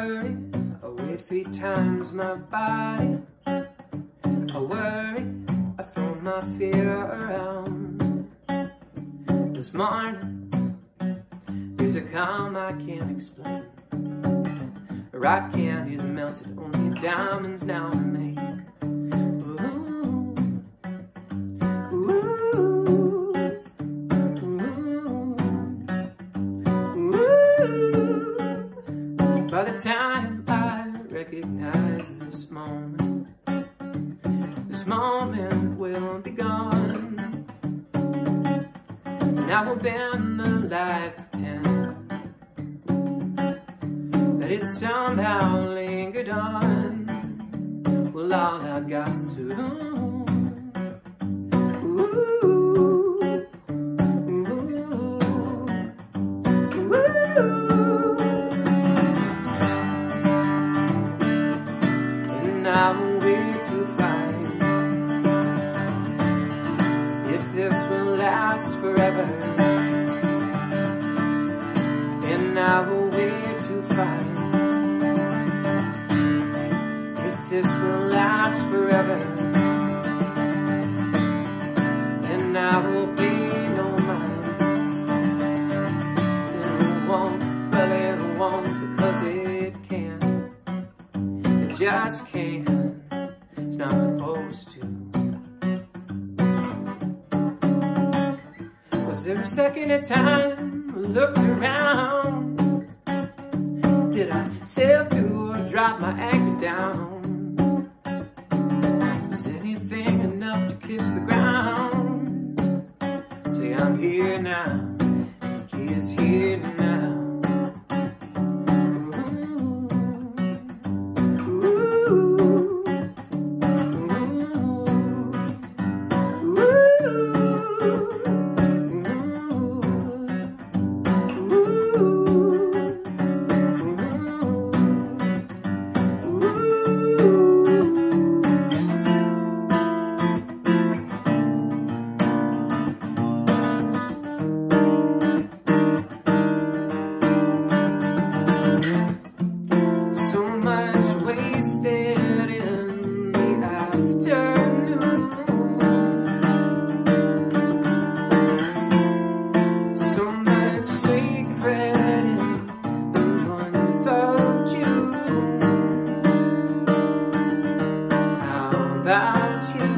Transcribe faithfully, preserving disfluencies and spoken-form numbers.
worry, I weigh three times my body. I worry, I throw my fear around. This morning, there's a calm I can't explain. Rock candy's melted, only diamonds now remain. By the time I recognize this moment, this moment will be gone, and I will bend the light, pretend that it somehow lingered on. Well, all I got's to I'm way to find if this will last forever, and I will wait to find if this will last forever, and I will pay no mind. It won't, well it won't, because it can't. It just can't. It's not supposed to. Was there a second of time I looked around? Did I sail through or drop my anchor down? Was anything enough to kiss the ground? Say I'm here now, he is here now. About you.